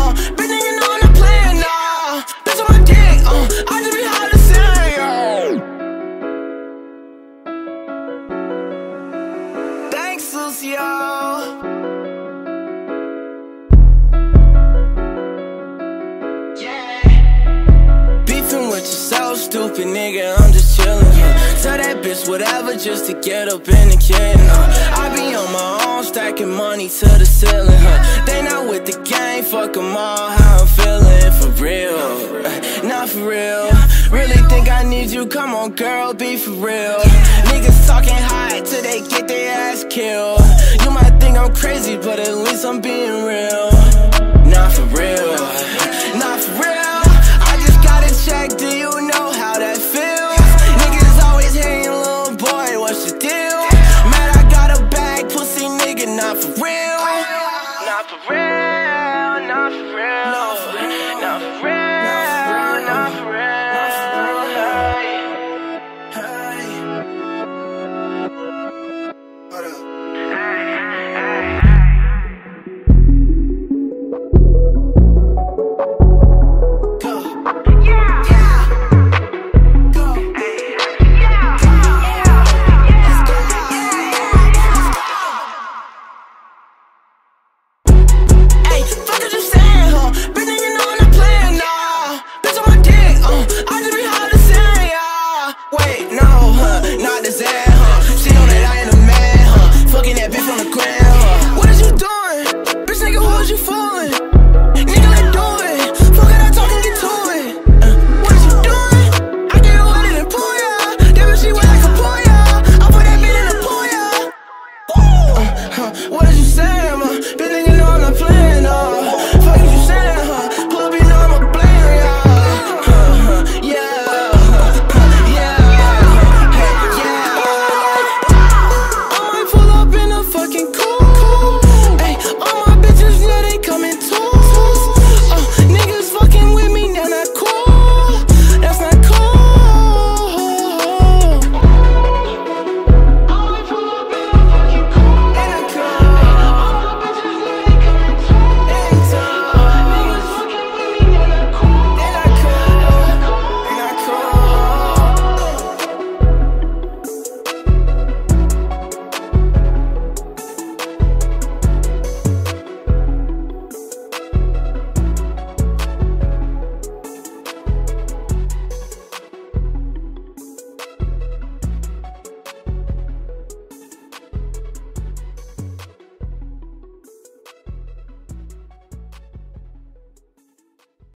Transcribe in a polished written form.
Bitch, nigga know I'm not playing, nah. Bitch, on my dick, I just be hard to say, Thanks, Lucio. With yourself, stupid nigga, I'm just chillin', Tell that bitch whatever just to get up in the kitchen, I be on my own, stacking money to the ceiling, They not with the gang, fuck them all, how I'm feeling, for real, not for real. Really think I need you, come on girl, be for real. Niggas talking high till they get their ass killed. You might think I'm crazy, but at least I'm being real. Not for real, not for real. Check, do you know how that feels? Niggas always hating, little boy, what's the deal? Man, I got a bag, pussy nigga, not for real. Not for real, not for real. Not for real, not for real, not for real. Hold up. Fuck what you saying, Bitch, nigga